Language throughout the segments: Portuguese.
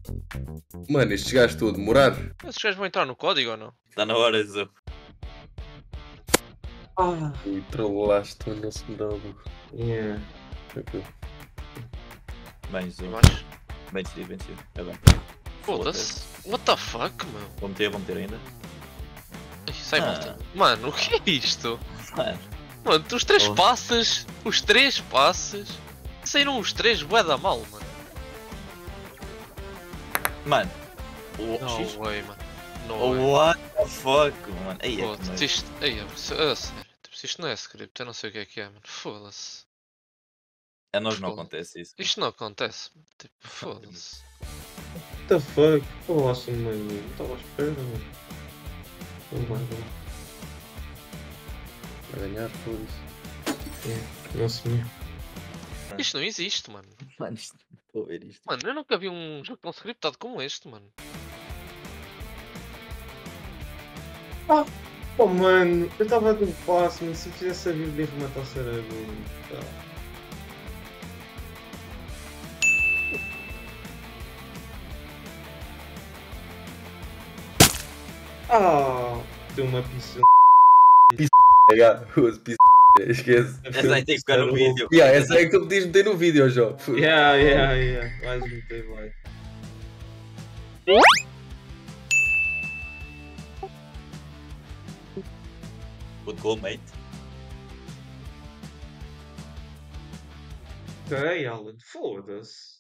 Mano, estes gajos estão a demorar. Esses gajos vão entrar no código ou não? Está na hora, Zé. E trollaste o nosso bravo. Yeah. Ok. Bem, Zé. Mas, Bem decidido, bem decidido. É bem. foda-se. What the fuck, meu? Vou meter ainda. Ih, sai Ah. volta. Mano, o que é isto? Mano, Mano, os três Oh. passes, saíram os três bué da mal, mano. mano. No X. way, mano. No Oh, way. what the fuck, mano. Aí é que Foda-se, nojo. isto, ei, sério, tipo, se isto não é script, eu não sei o que é, mano. Foda-se. A nós não Foda. acontece isso. Isto não acontece, mano. Tipo, foda-se. What the fuck? Nossa, mano. Não estava à espera, mano. Oh my god. Vai ganhar, foda-se. Yeah. Nossa, minha. Isto não existe, mano. Mano, estou a ver isto. Mano, eu nunca vi um jogo tão scriptado como este, mano. Oh, mano. Eu estava a dar um passo, mano. Se eu fizesse a Bíblia e rematasse era bom. Tá. Deu uma pista. Esquece. Essa aí tem que ficar no vídeo. Yeah, essa é que tu podias meter no vídeo, João. Yeah. Vais meter, vai. Good goal, mate. Ok, Alan. Foda-se.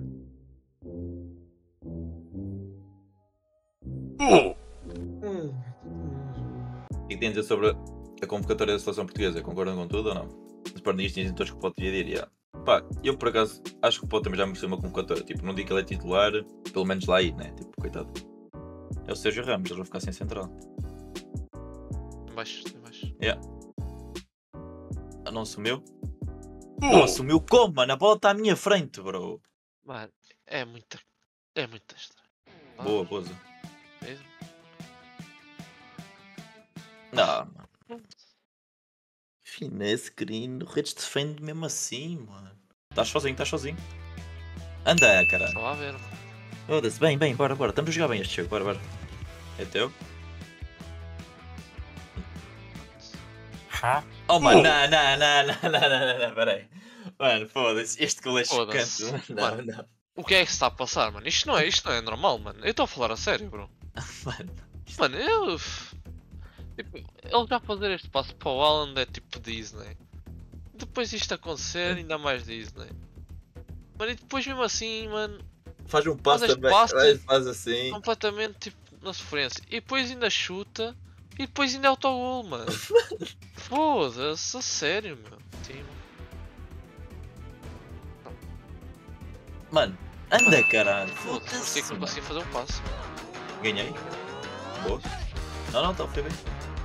O que tens a dizer sobre a convocatória da seleção portuguesa? Concordam com tudo ou não? Os sportingistas dizem todos que o Pote devia dividir. Pá, eu por acaso acho que o Pote também já mereceu uma convocatória. Tipo, não digo que ele é titular, pelo menos lá aí, né? Tipo, coitado. É o Sérgio Ramos, eles vão ficar sem central. Em baixo. Ah, não assumiu? Não assumiu como, mano? A bola está à minha frente, bro. Mano, é muito estranho. Boa, Boza. Mesmo? Não, mano. Finesse, screen, o Redes defende mesmo assim, mano. Estás sozinho. Anda, caralho. Só a ver, mano. Foda-se, bem, bora. Estamos a jogar bem este jogo, bora. É teu? Oh, mano, não, peraí. Mano, foda-se, este gol é Foda-se. chocante, Mano. não. O que é que se está a passar, mano? Isto não é normal, mano. Eu estou a falar a sério, bro. Mano, Mano, eu. Tipo, ele já fazer este passo para o Alan é tipo Disney. Depois isto acontecer, ainda mais Disney. Mano, e depois mesmo assim, mano, faz um passo este também, passo, faz assim. completamente tipo na sofrência. E depois ainda chuta. E depois ainda é autogol, mano. Foda-se, a sério, meu. Time. Mano, anda, caralho. Foda-se, parecia que não conseguia fazer um passo. Ganhei. Boa. Não, tá, foi bem.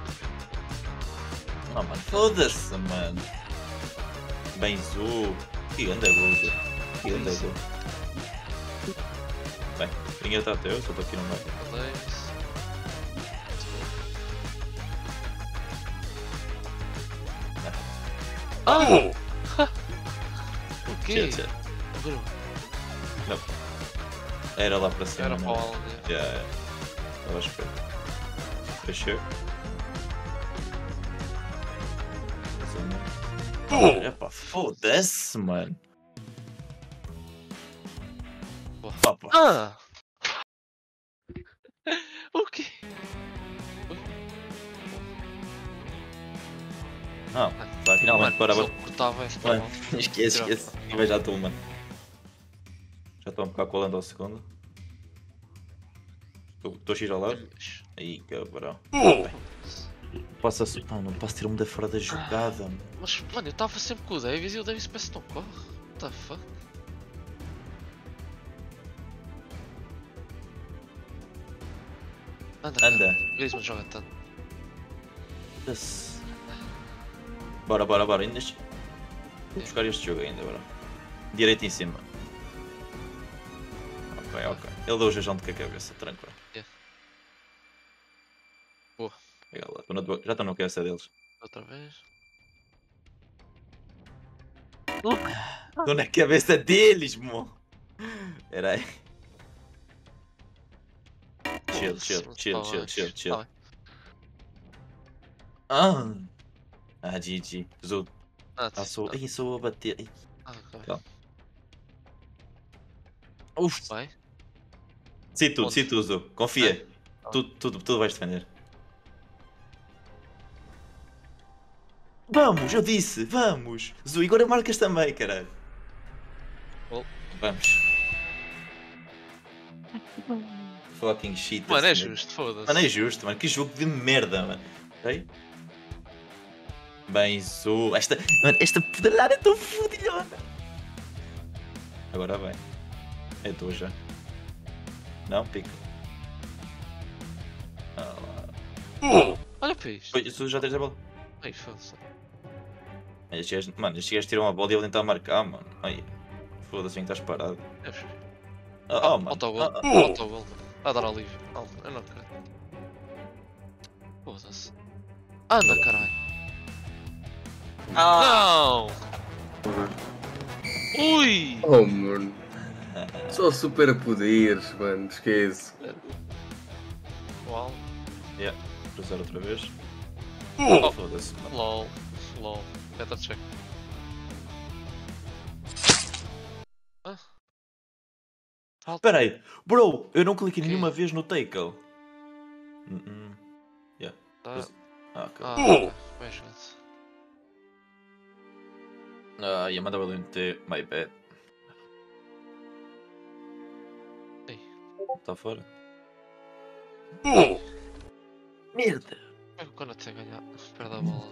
Não, mano, foda-se, mano. Benzu. Que anda gol, Zé. Que anda gol. Bem, ninguém está até eu, só estou aqui no meio. Davis. O quê? Shit. Bro, Era lá para cima. era para não o é? Alan. Yeah. Estava a esperar. Fechou. Epá, foda-se, mano. Boa. Opa. Ah! O quê? Ah, tá, finalmente, bora. Se ele cortava essa Mano, bola. esquece. Também já estou, mano. Já estou a ficar com a lenda ao segundo. Estou X ao lado. Aí, cabrão. Não posso ter uma da fora da jogada, mano. Mas, mano, eu estava sempre com o Davis e o Davis parece que não corre. What the fuck? Anda. Griezmann joga tanto. Foda-se. Bora. Ainda. Vou buscar este jogo ainda, bora. Direito em cima. Ok. Ele deu o jejão de com a cabeça, tranquilo. Yeah. Boa. Pega lá. Já estou na cabeça deles. Outra vez. Estou na cabeça deles, mo. Espera aí. chill, chill, chill, chill, chill, chill. Tá bem. GG. Zu. Sou a bater. Ai, Ok. calma. Uf. Bem. Se tu, Zu. Confia. É? Tu vais defender. Vamos, eu disse, vamos. Zu, agora marcas também, caralho. Oh. Vamos. Fucking shit. Mano, é assim, justo, foda-se. Mano, é justo, mano. Que jogo de merda, mano. Ok? Bem, Zu. Esta pedalada é tão fodilhona. Agora vem. É tua já. Não, pica. Olha para isto. Oi, Zu, já tens a bola. Ai, foda-se. Mano, estes gajos tiram a bola e ele tentar marcar, mano. Ai, foda-se, bem que estás parado. É fixe. Mano. Autogol. Autogol, mano. A dar alívio. Não, eu não quero. Foda-se. Anda, caralho. Não! Ui! Oh, mano. Só superpoderes, mano. Esquece. Uau. Yeah, cruzar outra vez. Oh. Foda-se, mano. LOL. LOL. Beta check. Espera aí, bro, eu não cliquei Ok. nenhuma vez no tackle. Tá. Ok. Ok. Bem jogado. Ia mandar o LNT, my bad. Ei. Está fora? Merda! Quando até ganhar, perde a bola.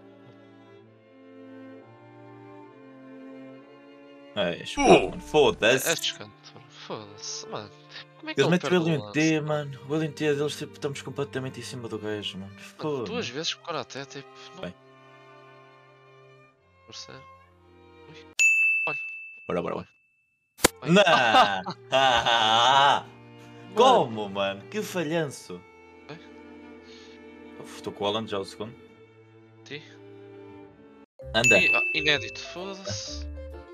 Mano, foda-se. É descanto. Foda-se, mano. Como é que Eles ele metem perde o o lance? LNT, mano. O LNT deles, tipo, estamos completamente em cima do gajo, mano. Mano, Foda-se. duas vezes com o Karate, tipo. Não. Bem. Por ser. Bora. Bem. Não! Como, mano? Que falhanço. Bem. Estou com o Alan já o segundo. Ti? Anda. Inédito, foda-se.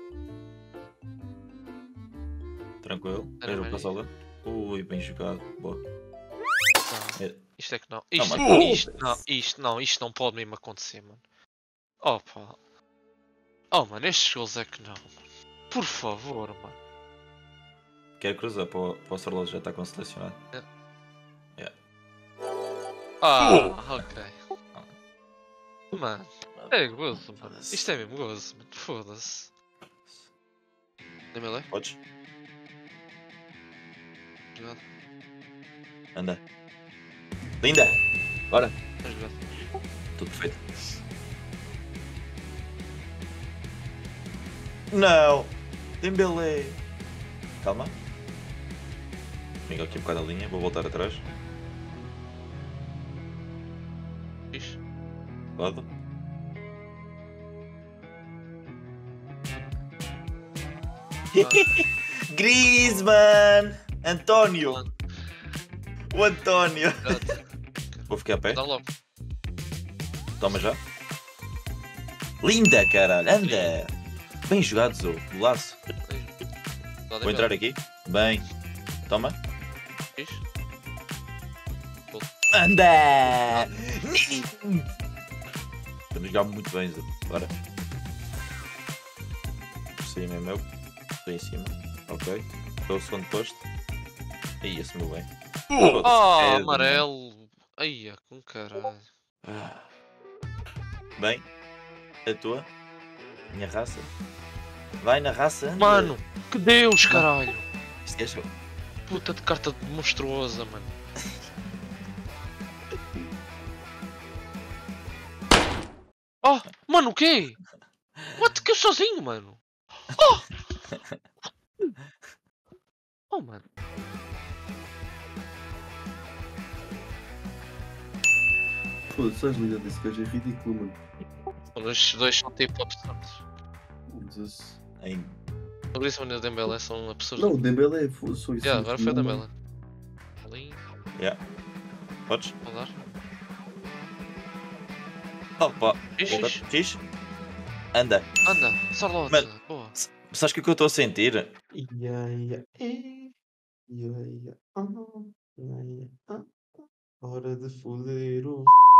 Tranquilo. Era Quero bem. passar lá. Ui, bem jogado. Boa. Não. É. Isto é que não. Não, Isto, mas- isto não pode mesmo acontecer, mano. Opa. Oh, mano, estes gols é que não. Por favor, mano. Quero cruzar para o Sorloso, já está com selecionado. Ok. Mano, é gozo, mano. Isto é mesmo gozo, mano. Foda-se. Dê-me Podes? Jogado. Anda. Linda! Bora! É jogado. Tudo perfeito. Não! Dembélé! Calma. Comigo aqui um bocado a linha, vou voltar atrás. Fixe. Lado. Griezmann! António! Falando. O António! Jogado. Vou ficar a pé. Dá logo. Toma já. Linda, caralho! Anda! Bem jogado, Zou. Golaço. Vou entrar aqui. Bem. Toma. Fixe. Anda! Estamos a jogar muito bem, Zou. Bora. Por cima é meu. Estou em cima. Ok. Estou o segundo posto. Aí, assumiu bem. Oh, É, amarelo. Ai, com caralho. Bem. A tua. Minha raça. Vai na raça. Anda. Mano, que Deus, caralho. Este gajo. Puta de carta monstruosa, mano. Oh, mano, o quê? What? Que eu sozinho, mano? Oh! Oh, mano. Foda-se, a agilidade desse gajo é ridículo, mano. Mano, estes dois são tipo absurdos. Jesus. Em... O Griezmann e o Dembélé são absurdos. Não, o Dembélé é só isso. Yeah, agora foi o não, Dembélé. Ali, Yeah. Podes? vou dar. Opa. Fixe. Fixe. Anda. Anda, Sarlote. Mano. Boa. Sabes o que eu estou a sentir? Hora de foder o